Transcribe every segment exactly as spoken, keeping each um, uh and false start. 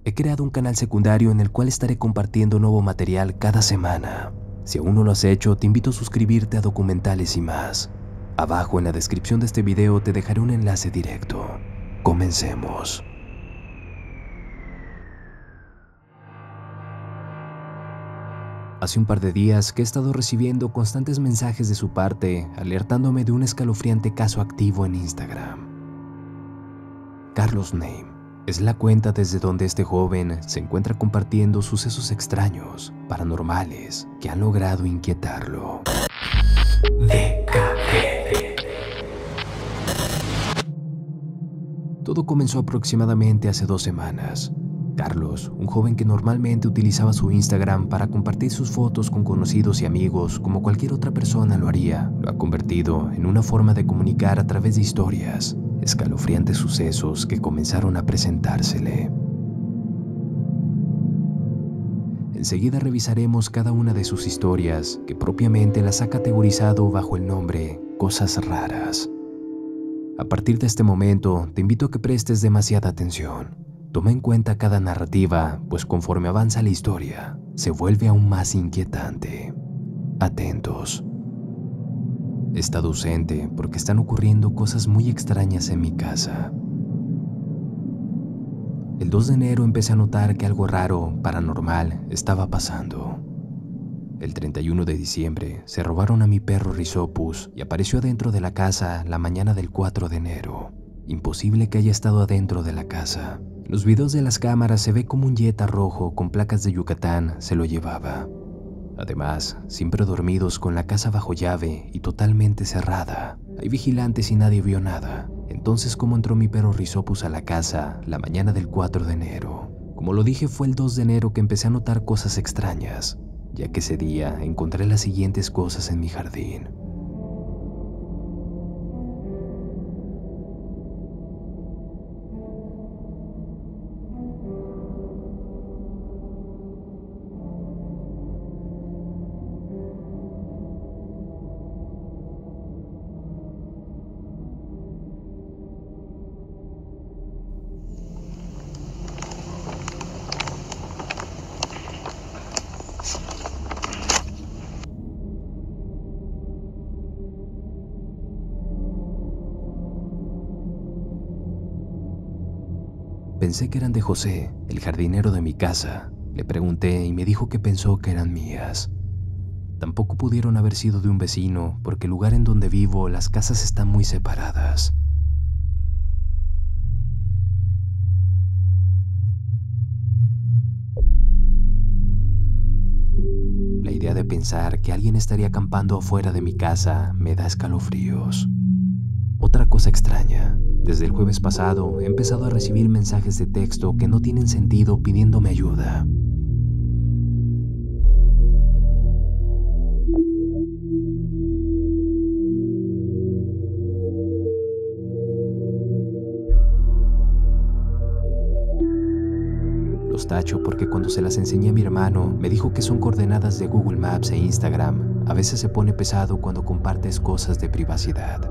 He creado un canal secundario en el cual estaré compartiendo nuevo material cada semana. Si aún no lo has hecho, te invito a suscribirte a Documentales y Más. Abajo en la descripción de este video te dejaré un enlace directo. Comencemos. Hace un par de días que he estado recibiendo constantes mensajes de su parte, alertándome de un escalofriante caso activo en Instagram. Carlos Name es la cuenta desde donde este joven se encuentra compartiendo sucesos extraños, paranormales, que han logrado inquietarlo. D K G. Todo comenzó aproximadamente hace dos semanas. Carlos, un joven que normalmente utilizaba su Instagram para compartir sus fotos con conocidos y amigos como cualquier otra persona lo haría, lo ha convertido en una forma de comunicar a través de historias, escalofriantes sucesos que comenzaron a presentársele. Enseguida revisaremos cada una de sus historias, que propiamente las ha categorizado bajo el nombre Cosas Raras. A partir de este momento, te invito a que prestes demasiada atención. Toma en cuenta cada narrativa, pues conforme avanza la historia, se vuelve aún más inquietante. Atentos. He estado ausente porque están ocurriendo cosas muy extrañas en mi casa. El dos de enero empecé a notar que algo raro, paranormal, estaba pasando. El treinta y uno de diciembre se robaron a mi perro Rhizopus y apareció adentro de la casa la mañana del cuatro de enero. Imposible que haya estado adentro de la casa. En los videos de las cámaras se ve como un Jetta rojo con placas de Yucatán se lo llevaba. Además, siempre dormidos con la casa bajo llave y totalmente cerrada. Hay vigilantes y nadie vio nada. Entonces, ¿cómo entró mi perro Rhizopus a la casa la mañana del cuatro de enero? Como lo dije, fue el dos de enero que empecé a notar cosas extrañas, ya que ese día encontré las siguientes cosas en mi jardín. Pensé que eran de José, el jardinero de mi casa. Le pregunté y me dijo que pensó que eran mías. Tampoco pudieron haber sido de un vecino, porque el lugar en donde vivo, las casas están muy separadas. La idea de pensar que alguien estaría acampando afuera de mi casa me da escalofríos. Otra cosa extraña. Desde el jueves pasado he empezado a recibir mensajes de texto que no tienen sentido pidiéndome ayuda. Los tacho porque cuando se las enseñé a mi hermano me dijo que son coordenadas de Google Maps e Instagram. A veces se pone pesado cuando compartes cosas de privacidad.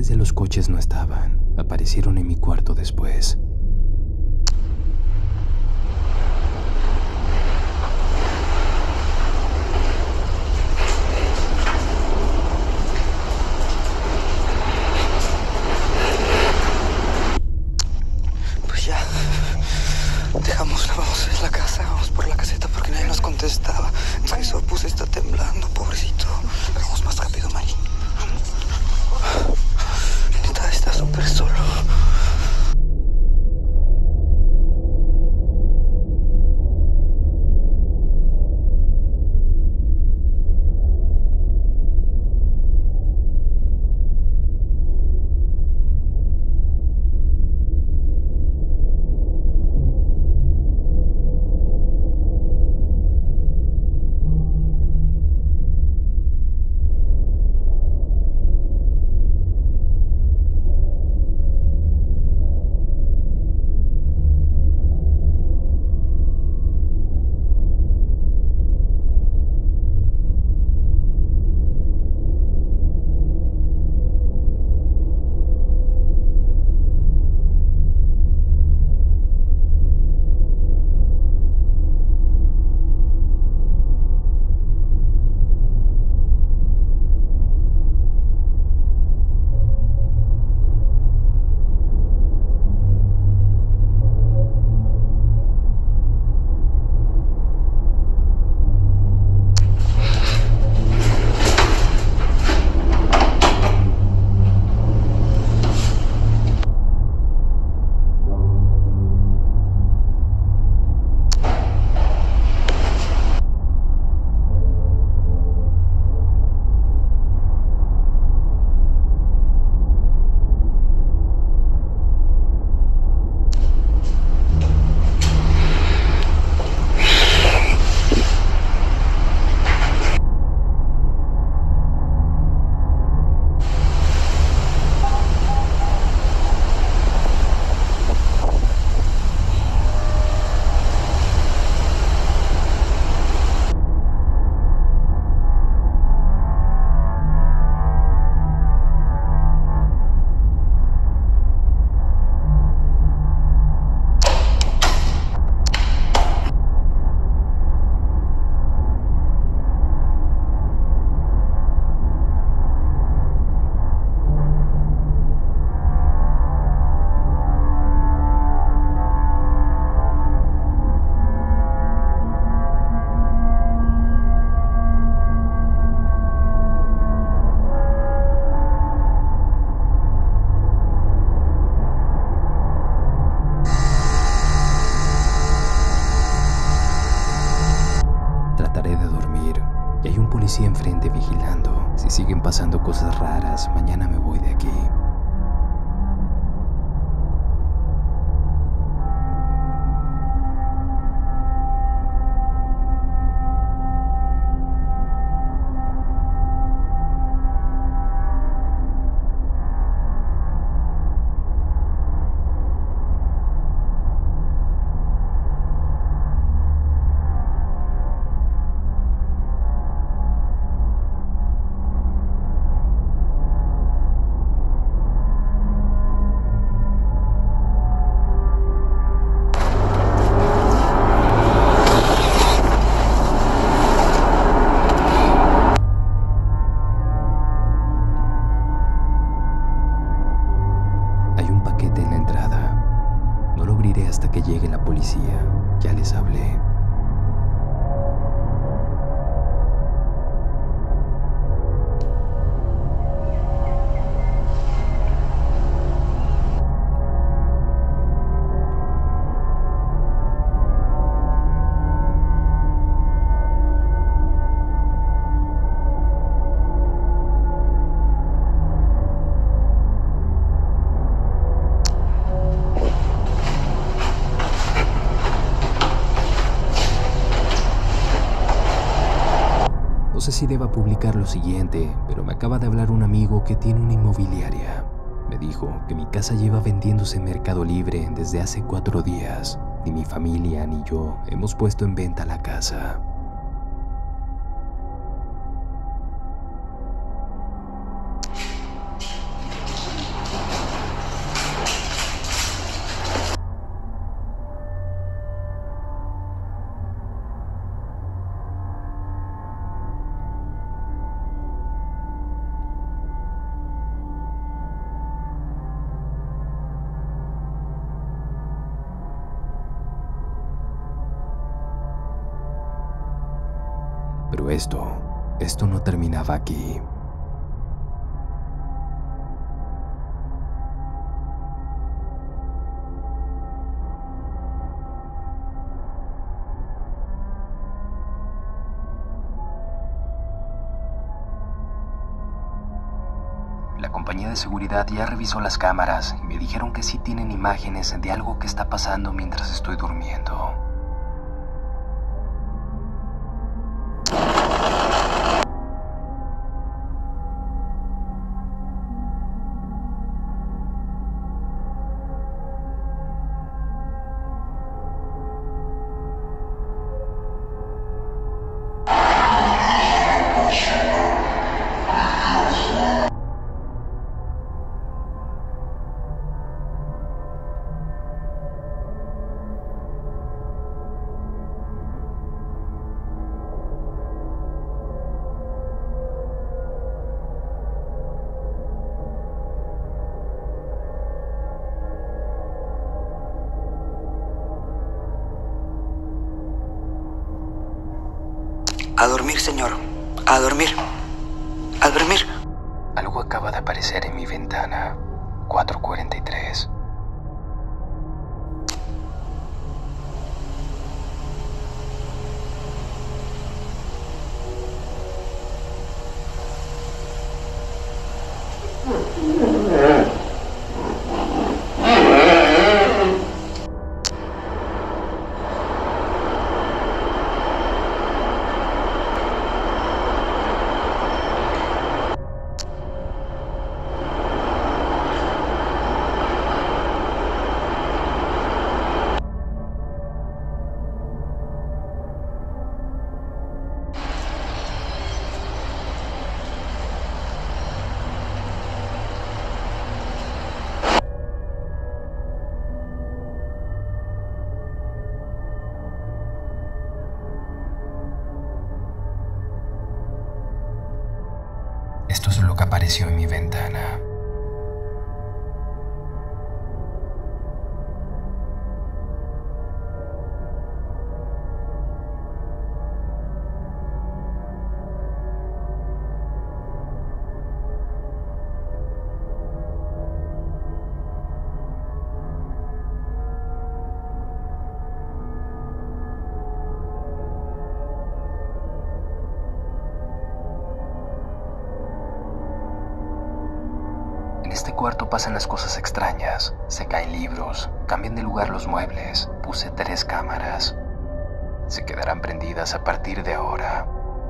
de los coches no estaban, aparecieron en mi cuarto después. Pues ya, dejamos, vamos a la casa, vamos por la caseta porque nadie nos contestaba. Eso pues está temblando, pobrecito. Vamos más rápido, Mari. Neta, está súper solo. policía enfrente vigilando. Si siguen pasando cosas raras, mañana me voy de aquí. Hasta que llegue la policía, ya les hablé. No sé si deba publicar lo siguiente, pero me acaba de hablar un amigo que tiene una inmobiliaria. Me dijo que mi casa lleva vendiéndose en Mercado Libre desde hace cuatro días. Ni mi familia ni yo hemos puesto en venta la casa. Pero esto, esto no terminaba aquí. La compañía de seguridad ya revisó las cámaras y me dijeron que sí tienen imágenes de algo que está pasando mientras estoy durmiendo. A dormir, señor. A dormir. A dormir. Algo acaba de aparecer en mi ventana. cuatro cuarenta y tres. Esto es lo que apareció en mi ventana. En este cuarto pasan las cosas extrañas. Se caen libros, cambian de lugar los muebles. Puse tres cámaras. Se quedarán prendidas a partir de ahora.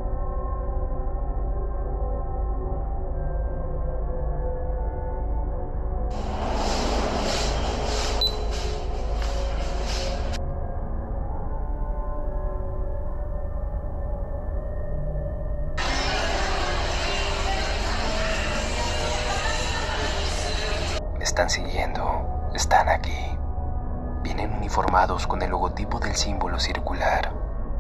Me están siguiendo, están aquí. Vienen uniformados con el logotipo del símbolo circular.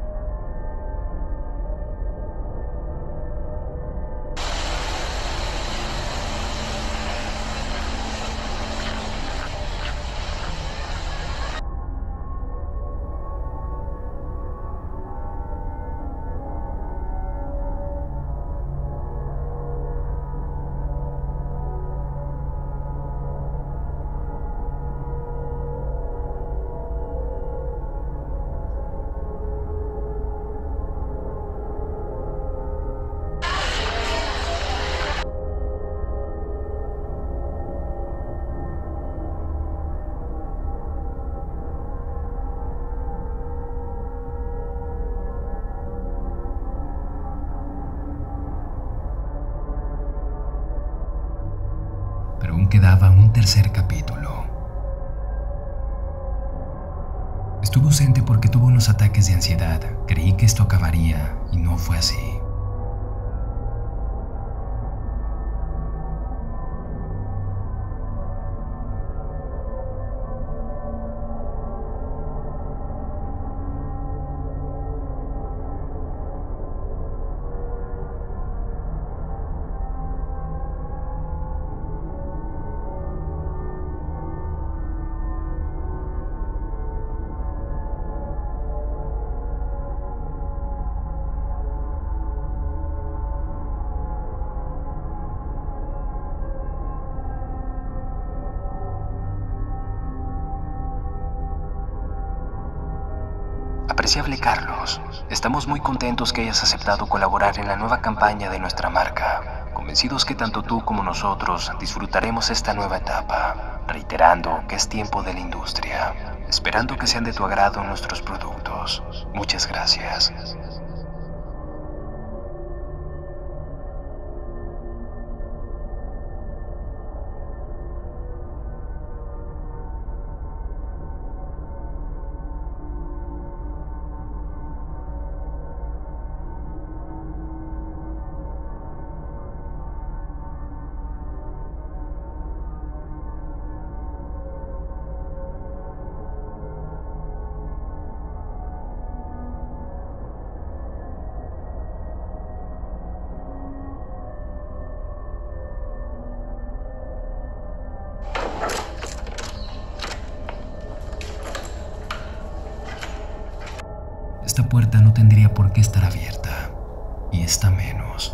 Pero aún quedaba un tercer capítulo. Estuve ausente porque tuve unos ataques de ansiedad. Creí que esto acabaría y no fue así. Apreciable Carlos, estamos muy contentos que hayas aceptado colaborar en la nueva campaña de nuestra marca, convencidos que tanto tú como nosotros disfrutaremos esta nueva etapa, reiterando que es tiempo de la industria, esperando que sean de tu agrado nuestros productos. Muchas gracias. Esta puerta no tendría por qué estar abierta, y esta menos.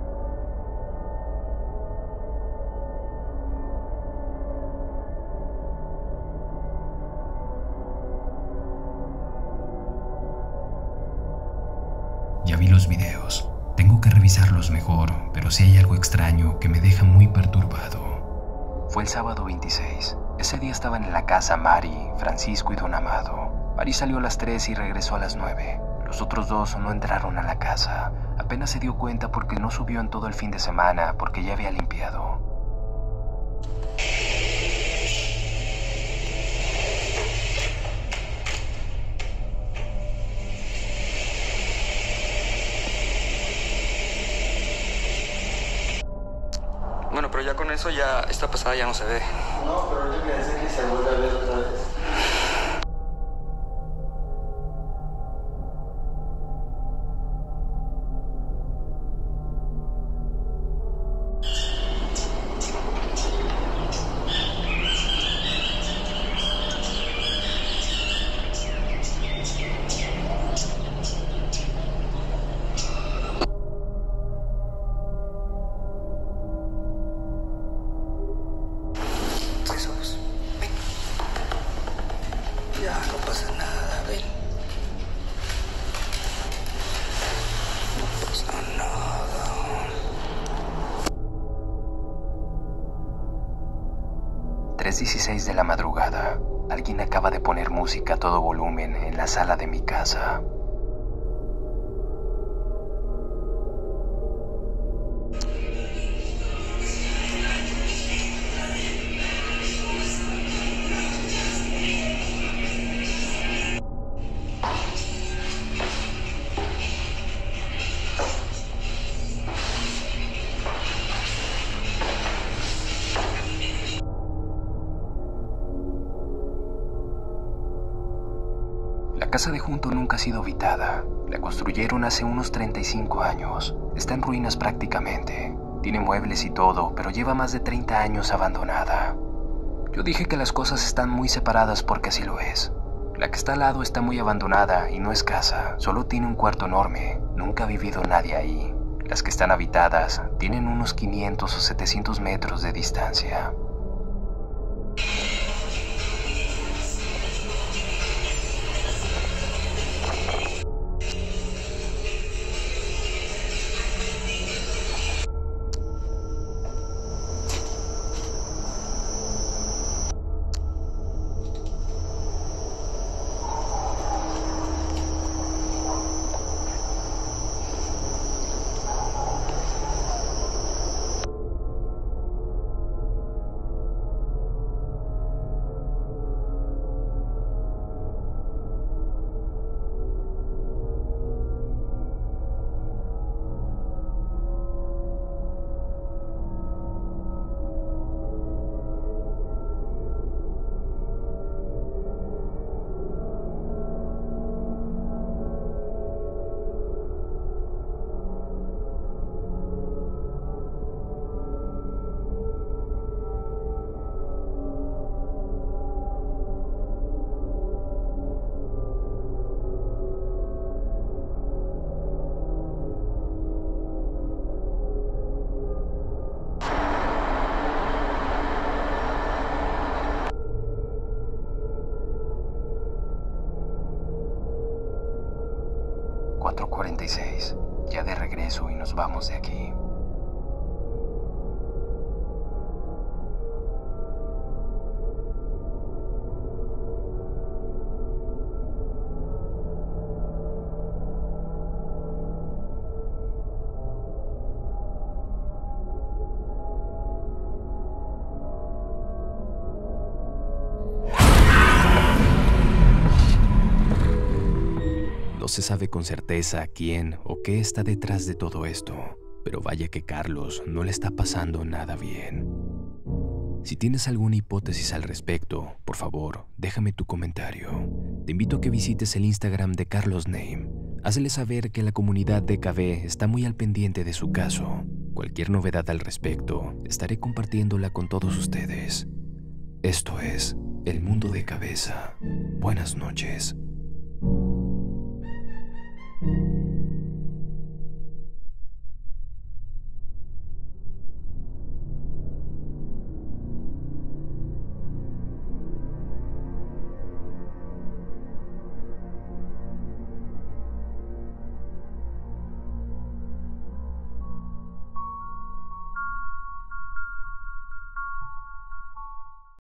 Ya vi los videos. Tengo que revisarlos mejor, pero si hay algo extraño que me deja muy perturbado. Fue el sábado veintiséis. Ese día estaban en la casa Mari, Francisco y Don Amado. Mari salió a las tres y regresó a las nueve. Los otros dos no entraron a la casa. Apenas se dio cuenta porque no subió en todo el fin de semana porque ya había limpiado. Bueno, pero ya con eso ya esta pasada ya no se ve. No, pero yo pensé que se vuelve a ver otra vez. Jesús, ven. Ya no pasa nada, ven. No pasa nada. tres dieciséis de la madrugada. Alguien acaba de poner música a todo volumen en la sala de mi casa. La casa de junto nunca ha sido habitada. La construyeron hace unos treinta y cinco años. Está en ruinas prácticamente. Tiene muebles y todo, pero lleva más de treinta años abandonada. Yo dije que las cosas están muy separadas porque así lo es. La que está al lado está muy abandonada y no es casa, solo tiene un cuarto enorme. Nunca ha vivido nadie ahí. Las que están habitadas tienen unos quinientos o setecientos metros de distancia. cuatro cuarenta y seis. Ya de regreso y nos vamos de aquí. No se sabe con certeza quién o qué está detrás de todo esto, pero vaya que Carlos no le está pasando nada bien. Si tienes alguna hipótesis al respecto, por favor, déjame tu comentario. Te invito a que visites el Instagram de Carlos Name. Hazle saber que la comunidad de K B está muy al pendiente de su caso. Cualquier novedad al respecto, estaré compartiéndola con todos ustedes. Esto es El Mundo de Cabeza. Buenas noches.